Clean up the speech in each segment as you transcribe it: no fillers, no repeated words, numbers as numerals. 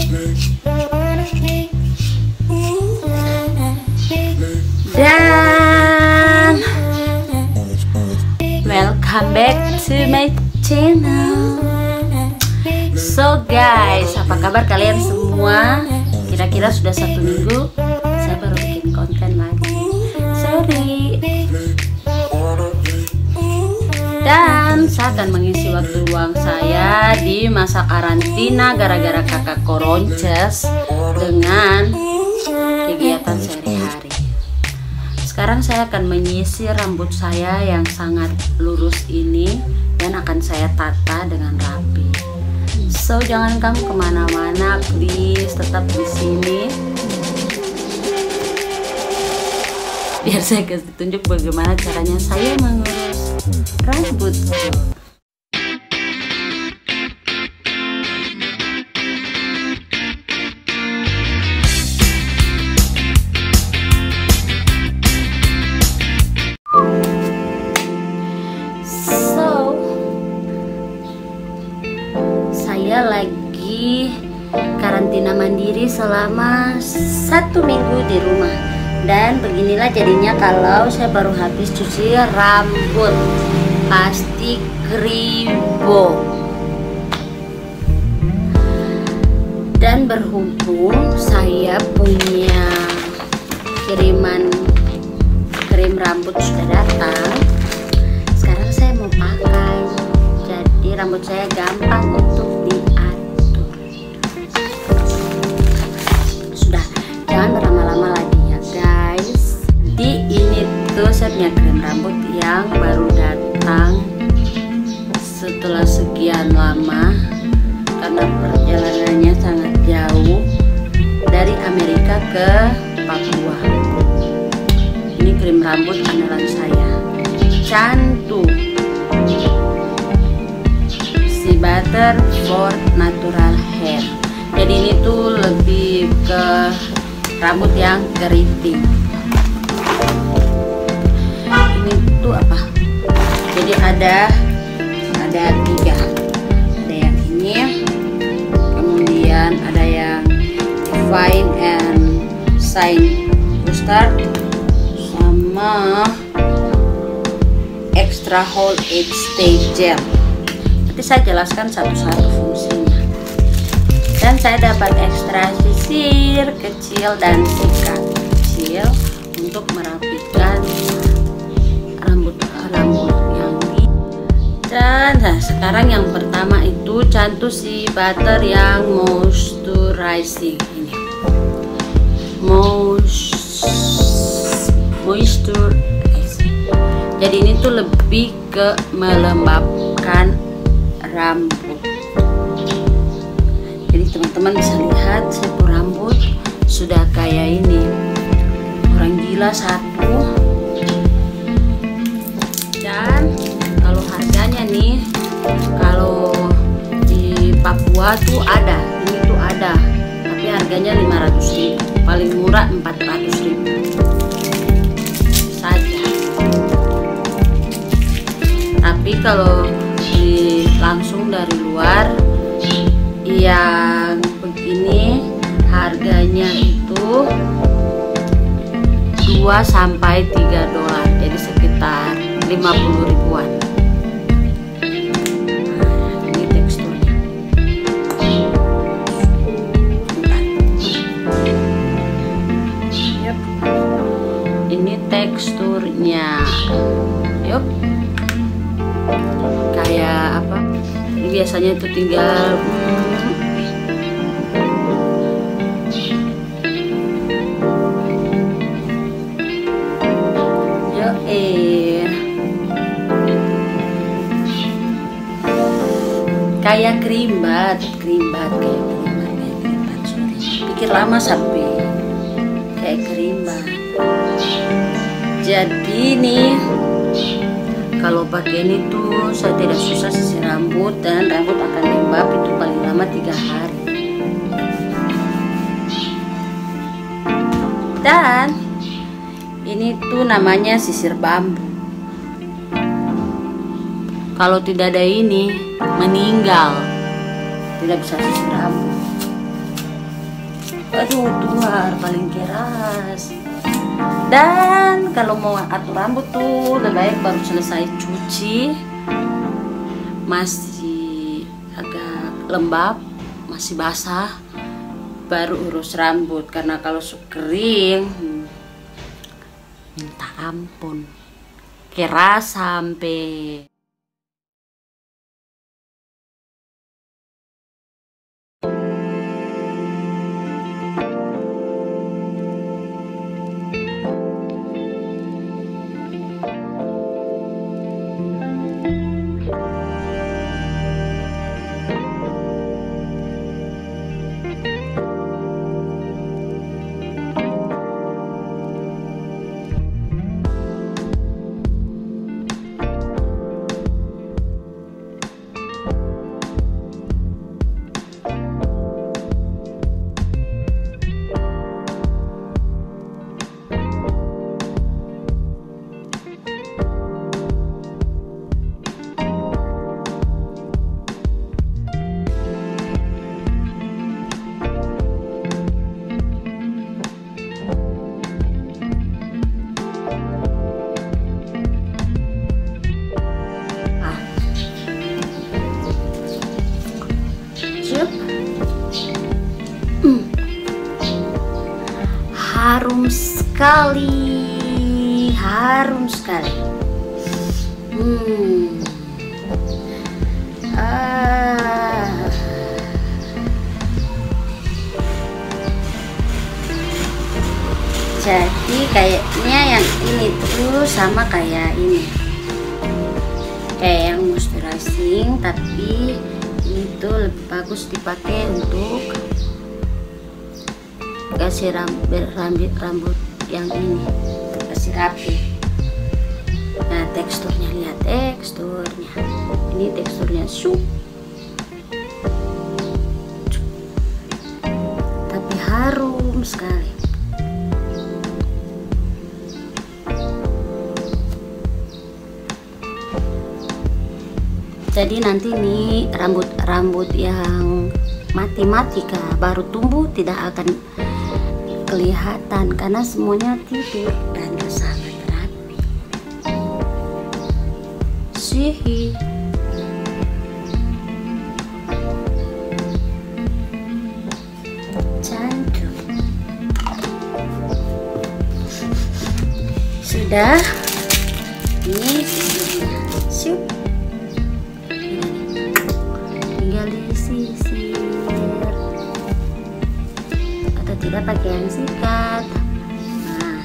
Dan welcome back to my channel. So guys, apa kabar kalian semua? Kira-kira sudah 1 minggu saya baru bikin konten lagi. Sorry. Dan saya akan mengisi waktu luang saya di masa karantina gara-gara kakak koronces dengan kegiatan sehari-hari. Sekarang saya akan menyisir rambut saya yang sangat lurus ini dan akan saya tata dengan rapi. So jangan kamu kemana-mana, please tetap di sini. Biar saya kasih tunjuk bagaimana caranya saya mengurus rambutku. Saya lagi karantina mandiri selama 1 minggu di rumah. Dan beginilah jadinya kalau saya baru habis cuci rambut. Pasti kribo. Dan berhubung saya punya kiriman krim rambut sudah datang, sekarang saya mau pakai. Jadi rambut saya gampang untuk diatur. Sudah, jangan berlama-lama lagi ya guys. Di ini tuh saya punya krim rambut yang baru datang setelah sekian lama karena perjalanannya sangat jauh dari Amerika ke Papua. Ini krim rambut andalan saya, Cantu Butter for natural hair. Jadi ini tuh lebih ke rambut yang keriting. Ini tuh apa? Jadi ada 3. Ada yang ini, kemudian ada yang Fine and Shine Booster, sama Extra Hold Age Stay Gel. Saya jelaskan satu-satu fungsinya. Dan saya dapat ekstra sisir kecil dan sikat kecil untuk merapikan rambut yang ini. Dan sekarang yang pertama itu Cantu si butter yang moisturizing ini. Moisturizing. Jadi ini tuh lebih ke melembabkan rambut. Jadi teman-teman bisa lihat shampoo rambut sudah kayak ini, orang gila satu. Dan kalau harganya nih, kalau di Papua tuh ada, ini tuh ada, tapi harganya 500.000, paling murah 400.000 saja. Tapi kalau langsung dari luar yang begini harganya itu 2-3 dolar, jadi sekitar 50 ribuan. Nah, ini teksturnya. Yep. Ini teksturnya. Yup. Kayak apa? Ini biasanya itu tinggal kayak krimbat, sorry. Pikir lama sampai kayak krimbat. Jadi nih kalau pakai ini tuh saya tidak susah sisir rambut dan rambut akan lembab itu paling lama 3 hari. Dan ini tuh namanya sisir bambu. Kalau tidak ada ini meninggal, tidak bisa sisir rambut. Aduh, luar paling keras. Dan kalau mau atur rambut tuh lebih baik baru selesai cuci, masih agak lembab, masih basah, baru urus rambut. Karena kalau kering, minta ampun, keras sampai. Harum sekali, harum sekali. Jadi kayaknya yang ini tuh sama kayak ini, kayak yang moisturizing, tapi ini tuh lebih bagus dipakai untuk kasih rambut yang ini, kasih rapi. Nah, teksturnya, lihat teksturnya, ini teksturnya tapi harum sekali. Jadi nanti nih rambut yang mati baru tumbuh tidak akan kelihatan karena semuanya tidur dan sangat rapi. Sih. Cantik. Sudah. Ini sisirnya. Siup. Tinggal disisir. Tidak pakai yang sikat. Nah,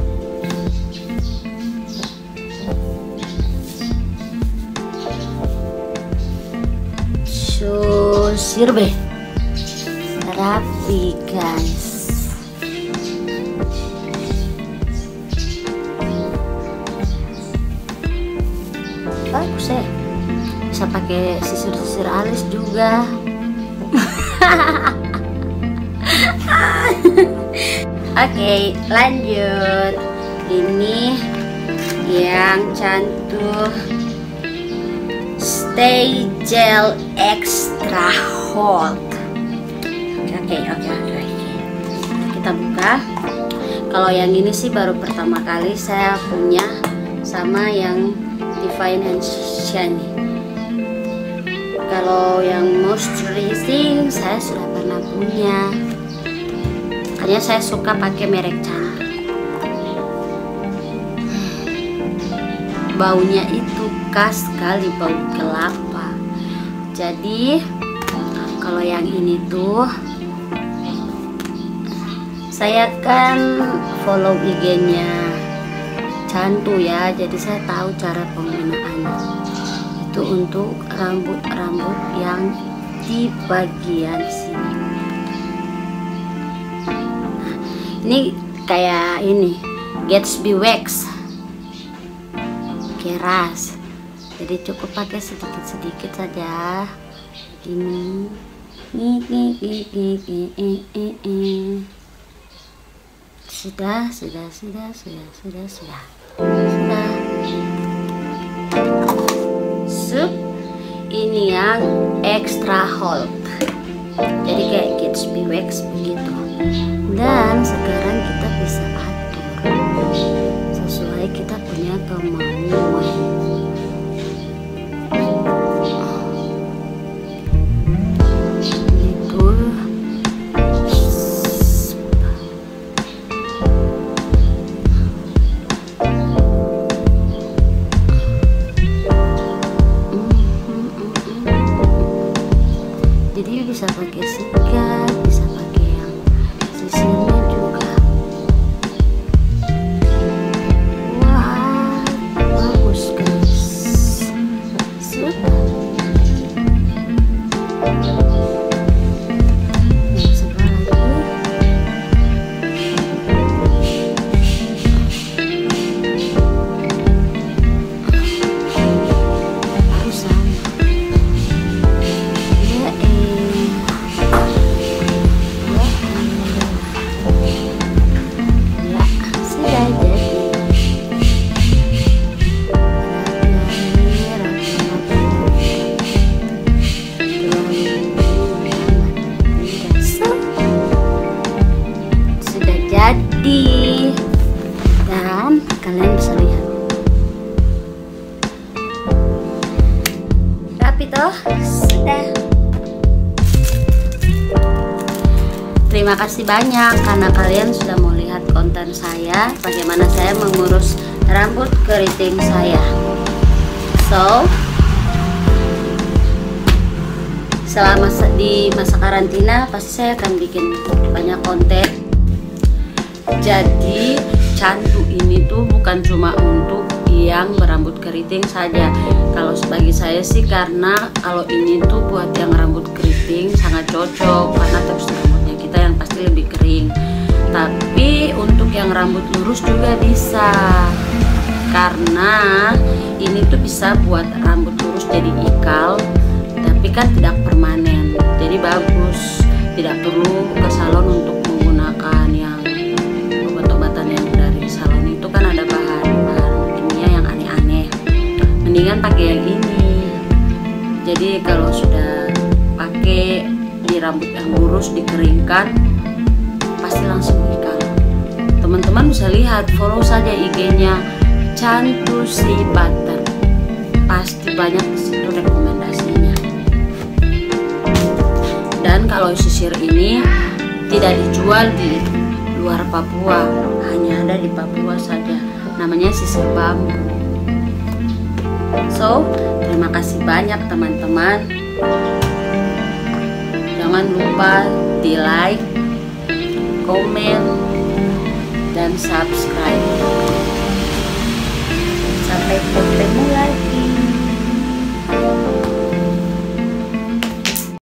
so sirbe rapi guys. Bagus ya, bisa pakai sisir alis juga. Oke, lanjut. Ini yang cantik Stay Gel Extra Hold. Oke. Kita buka. Kalau yang ini sih baru pertama kali saya punya, sama yang Divine and Shiny. Kalau yang moisturizing saya sudah pernah punya. Makanya saya suka pakai merek cantik. Baunya itu khas sekali, bau kelapa. Jadi kalau yang ini tuh saya kan follow IG-nya Cantu ya, jadi saya tahu cara penggunaannya. Itu untuk rambut yang di bagian sini. Ini kayak ini Gatsby Wax, keras, jadi cukup pakai sedikit saja. Ini sudah. Ini yang extra hold, jadi kayak Gatsby Wax begitu. kemauan. Jadi bisa pakai sikat, bisa pakai yang sisirnya juga. Wah, bagus guys. Yang sebelah lagi. Harus sama. Jadi, dan kalian bisa lihat rapi toh, sudah. Terima kasih banyak karena kalian sudah mau lihat konten saya, bagaimana saya mengurus rambut keriting saya. So, selama di masa karantina pasti saya akan bikin banyak konten. Jadi cantu ini tuh bukan cuma untuk yang berambut keriting saja. Kalau bagi saya sih, karena kalau ini tuh buat yang rambut keriting sangat cocok karena tekstur rambutnya kita yang pasti lebih kering. Tapi untuk yang rambut lurus juga bisa, karena ini tuh bisa buat rambut lurus jadi ikal, tapi kan tidak permanen. Jadi bagus, tidak perlu ke salon untuk menggunakan yang obat-obatan yang dari salon itu kan ada bahan-bahan kimia yang aneh-aneh. Mendingan pakai yang ini. Jadi kalau sudah pakai di rambut yang lurus dikeringkan pasti langsung ikal. Teman-teman bisa lihat, follow saja IG-nya Cantusi Butter. Pasti banyak di situ rekomendasinya. Dan kalau sisir ini tidak dijual di luar Papua, hanya ada di Papua saja. Namanya sisir bambu. So, terima kasih banyak teman-teman. Jangan lupa di like, komen, dan subscribe